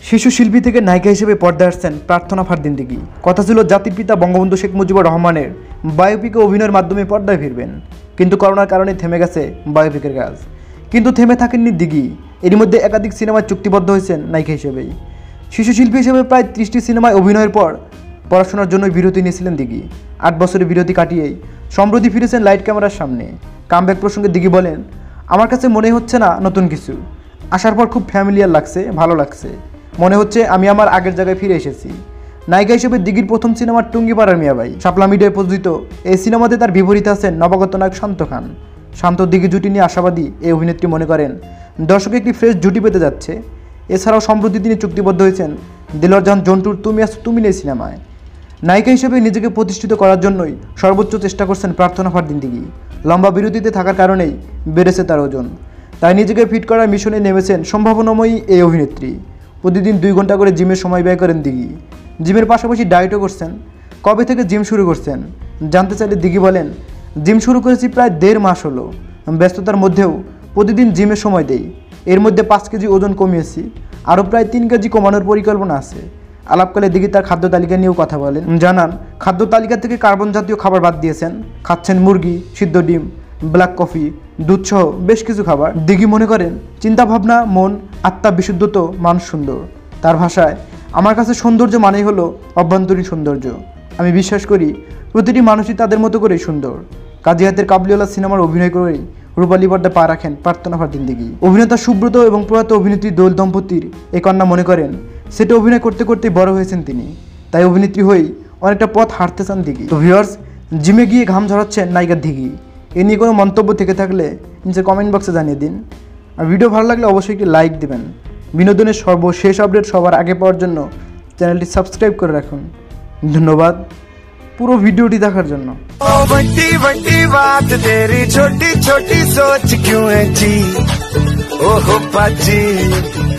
শিশু শিল্পী থেকে নায়িকা হিসেবে পর্দায় আসছেন প্রার্থনা ফারদিন দিঘি। কথা ছিল জাতির পিতা বঙ্গবন্ধু শেখ মুজিবুর রহমানের বায়োপিকে অভিনয়ের মাধ্যমে পর্দায় ফিরবেন, কিন্তু করোনার কারণে থেমে গেছে বায়োপিকের কাজ। কিন্তু থেমে থাকেননি দিঘি, এর মধ্যে একাধিক সিনেমায় চুক্তিবদ্ধ হয়েছেন নায়িকা হিসেবেই। শিশু শিল্পী হিসেবে প্রায় 30টি সিনেমায় অভিনয়ের পর পড়াশোনার জন্য বিরতি নিয়েছিলেন দিঘি। 8 বছরের বিরতি কাটিয়েই সম্প্রতি ফিরেছেন লাইট ক্যামেরার সামনে। কামব্যাক প্রসঙ্গে দিঘি বলেন, আমার কাছে মনে হচ্ছে না নতুন কিছু, আসার পর খুব ফ্যামিলিয়ার লাগছে, ভালো লাগছে, মনে হচ্ছে আমি আমার আগের জায়গায় ফিরে এসেছি। নায়িকা হিসেবে দিঘির প্রথম সিনেমা টুঙ্গিপাড়ার মিয়াবাই। শাপলা মিডিয়ায় প্রযোজিত এই সিনেমাতে তার বিপরীতে আছেন নবাগত নায়ক শান্ত খান। শান্ত দিঘি জুটি নিয়ে আশাবাদী এই অভিনেত্রী মনে করেন দর্শক একটি ফ্রেশ জুটি পেতে যাচ্ছে। এছাড়াও সম্প্রতি তিনি চুক্তিবদ্ধ হয়েছেন দিলওয়ার জাহান জন্টুর তুমি আছো তুমি নেই সিনেমায়। নায়িকা হিসেবে নিজেকে প্রতিষ্ঠিত করার জন্যই সর্বোচ্চ চেষ্টা করছেন প্রার্থনা ফারদিন দিঘি। লম্বা বিরতিতে থাকার কারণেই বেড়েছে তার ওজন, তাই নিজেকে ফিট করার মিশনে নেমেছেন সম্ভাবনাময়ী এই অভিনেত্রী। প্রতিদিন 2 ঘন্টা করে জিমের সময় ব্যয় করেন দিঘি। জিমের পাশাপাশি ডায়েটও করছেন। কবে থেকে জিম শুরু করছেন জানতে চাইলে দিঘি বলেন, জিম শুরু করেছি প্রায় 1.5 মাস হলো। ব্যস্ততার মধ্যেও প্রতিদিন জিমের সময় দেই। এর মধ্যে 5 কেজি ওজন কমিয়েছি, আরও প্রায় 3 কেজি কমানোর পরিকল্পনা আছে। আলাপকালে দিঘি তার খাদ্য তালিকা নিয়েও কথা বলেন। জানান, খাদ্য তালিকা থেকে কার্বন জাতীয় খাবার বাদ দিয়েছেন, খাচ্ছেন মুরগি, সিদ্ধ ডিম, ব্ল্যাক কফি, দুধ সহ বেশ কিছু খাবার। দিঘি মনে করেন চিন্তাভাবনা, মন, আত্মা বিশুদ্ধ তো মানুষ সুন্দর। তার ভাষায়, আমার কাছে সৌন্দর্য মানেই হলো অভ্যন্তরীণ সৌন্দর্য। আমি বিশ্বাস করি প্রতিটি মানুষই তাদের মতো করেই সুন্দর। কাজী হাতের কাবুলিওয়ালা সিনেমার অভিনয় করেই রূপালী পর্দা পা রাখেন প্রার্থনা ফারদিন দিঘি। অভিনেতা সুব্রত এবং প্রয়াত অভিনেত্রী দোল দম্পতির এই কন্যা মনে করেন সেটা অভিনয় করতে করতে বড় হয়েছেন তিনি, তাই অভিনেত্রী হয়েই অনেকটা পথ হাঁটতে চান দিঘি। তো ভিউয়ার্স, জিমে গিয়ে ঘাম ঝরাচ্ছেন নায়িকা দিঘি। এ নিয়ে কোনো মন্তব্য থেকে থাকলে নিচে কমেন্ট বক্সে জানিয়ে দিন। আর ভিডিও ভালো লাগলে অবশ্যই একটি লাইক দেবেন। বিনোদনের সর্বশেষ আপডেট সবার আগে পাওয়ার জন্য চ্যানেলটি সাবস্ক্রাইব করে রাখুন। ধন্যবাদ পুরো ভিডিওটি দেখার জন্য। बड़ी बड़ी बात तेरी छोटी छोटी सोच क्यों है जी, ओहो पाजी।